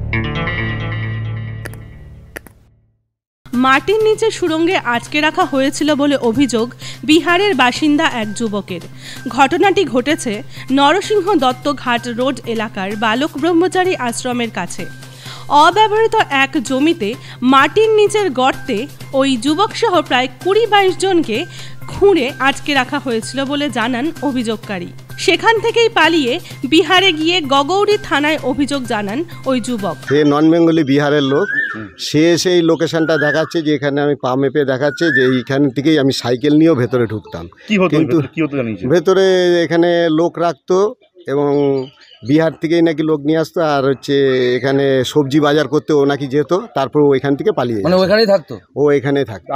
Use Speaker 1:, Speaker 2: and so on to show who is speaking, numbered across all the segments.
Speaker 1: মাটির নিচে সুড়ঙ্গে আটকে রাখা হয়েছিল বলে অভিযোগ বিহারের বাসিন্দা এক যুবকের। ঘটনাটি ঘটেছে নরসিংহ দত্ত ঘাট রোড এলাকার বালক ব্রহ্মচারী আশ্রমের কাছে। অব্যবহৃত এক জমিতে মাটির নিচের গর্তে ওই যুবকসহ প্রায় ২০-২২ জনকে খুঁড়ে আটকে রাখা হয়েছিল বলে জানান অভিযোগকারী। সেখান থেকেই পালিয়ে বিহারে গিয়ে গগৌরী থানায় অভিযোগ জানান ওই যুবক।
Speaker 2: সে নন বেঙ্গলি বিহারের লোক। সে সেই লোকেশনটা দেখাচ্ছে যে এখানে আমি পা মেপে দেখাচ্ছে যে এইখান থেকেই আমি সাইকেল নিয়েও ভেতরে ঢুকতাম। কিন্তু ভেতরে এখানে লোক রাখতো এবং বিহার থেকেই নাকি লোক নিয়ে আসতো, আর হচ্ছে এখানে সবজি বাজার করতে ও নাকি যেত, তারপর ওইখান থেকে পালিয়ে
Speaker 3: মানে ওখানেই থাকতো।
Speaker 2: ও এখানেই থাকতো,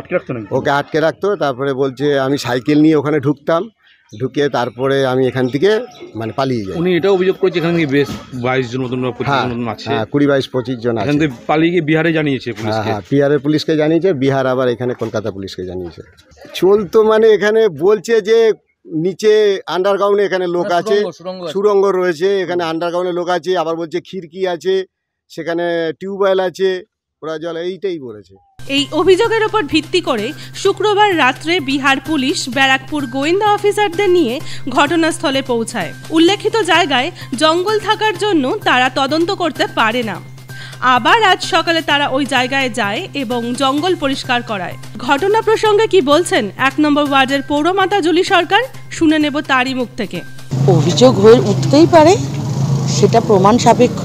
Speaker 2: ওকে আটকে রাখতো। তারপরে বলছে আমি সাইকেল নিয়ে ওখানে ঢুকতাম, ঢুকে তারপরে আমি এখান থেকে মানে পালিয়ে যাই।
Speaker 4: উনি এটাও অভিযোগ করেছে এখান থেকে বেশ 22 জন মতন 25 জন আছে।
Speaker 2: হ্যাঁ 20-22-25 জন আছে।
Speaker 4: এখান থেকে পালিয়ে গিয়ে বিহারে জানিয়েছে পুলিশকে।
Speaker 2: হ্যাঁ বিহারের পুলিশকে জানিয়েছে, বিহার আবার এখানে কলকাতা পুলিশকে জানিয়েছে। চলতো মানে এখানে বলছে যে নিচে আন্ডারগ্রাউন্ডে এখানে লোক আছে, সুড়ঙ্গ রয়েছে, এখানে আন্ডারগ্রাউন্ডে লোক আছে। আবার বলছে খিড়কি আছে, সেখানে টিউবওয়েল আছে, ওরা জল এইটাই বলেছে।
Speaker 1: এই অভিযোগের উপর ভিত্তি করে শুক্রবার রাত্রে বিহার পুলিশ ব্যারাকপুর গোয়েন্দা অফিসারদের নিয়ে ঘটনাস্থলে পৌঁছায়। উল্লেখিত জায়গায় জঙ্গল থাকার জন্য তারা তদন্ত করতে পারে না। আবার আজ সকালে তারা ওই জায়গায় যায় এবং জঙ্গল পরিষ্কার করায়। ঘটনা প্রসঙ্গে কি বলছেন ১ নম্বর ওয়ার্ডের পৌরমাতা জুলি সরকার, শুনে নেব তারই মুখ থেকে।
Speaker 5: অভিযোগ হয়ে উঠতেই পারে, সেটা প্রমাণ সাপেক্ষ।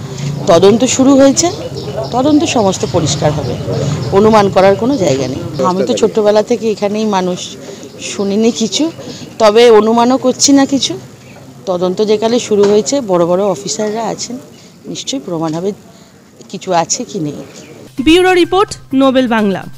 Speaker 5: তদন্ত শুরু হয়েছে, তদন্ত সমস্ত পরিষ্কার হবে, অনুমান করার কোনো জায়গা নেই। আমি তো ছোট্টবেলা থেকে এখানেই মানুষ, শুনিনি কিছু, তবে অনুমানও করছি না কিছু। তদন্ত যেকালে শুরু হয়েছে, বড় বড় অফিসাররা আছেন, নিশ্চয়ই প্রমাণ হবে কিছু আছে কি নেই।
Speaker 1: Bureau report, Nobel Bangla.